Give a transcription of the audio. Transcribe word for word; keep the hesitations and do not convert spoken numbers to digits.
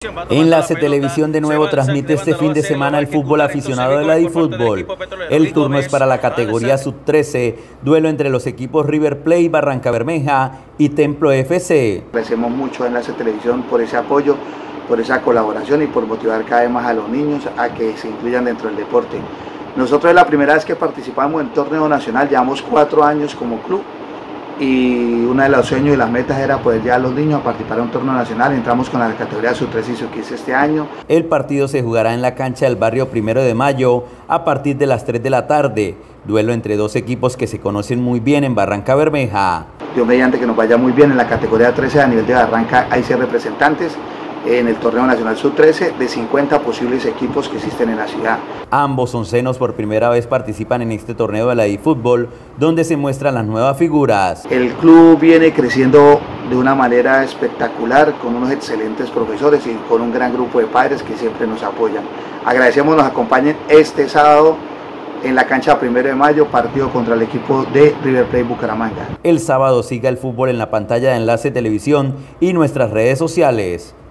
Enlace Televisión de nuevo transmite este fin de semana el fútbol aficionado de la DiFútbol. El turno es para la categoría sub trece, duelo entre los equipos River Plate, Barrancabermeja y Templo F C. Agradecemos mucho a Enlace Televisión por ese apoyo, por esa colaboración y por motivar cada vez más a los niños a que se incluyan dentro del deporte. Nosotros es la primera vez que participamos en torneo nacional, llevamos cuatro años como club. Y uno de los sueños y las metas era poder llevar a los niños a participar en un torneo nacional. Entramos con la categoría sub trece y sub quince este año. El partido se jugará en la cancha del barrio Primero de Mayo a partir de las tres de la tarde. Duelo entre dos equipos que se conocen muy bien en Barrancabermeja. Dios mediante que nos vaya muy bien en la categoría trece a nivel de Barranca. Hay seis representantes en el torneo nacional sub trece de cincuenta posibles equipos que existen en la ciudad. Ambos oncenos por primera vez participan en este torneo de la DiFútbol, donde se muestran las nuevas figuras. El club viene creciendo de una manera espectacular, con unos excelentes profesores y con un gran grupo de padres que siempre nos apoyan. Agradecemos nos acompañen este sábado en la cancha Primero de Mayo, partido contra el equipo de River Plate Bucaramanga. El sábado siga el fútbol en la pantalla de Enlace Televisión y nuestras redes sociales.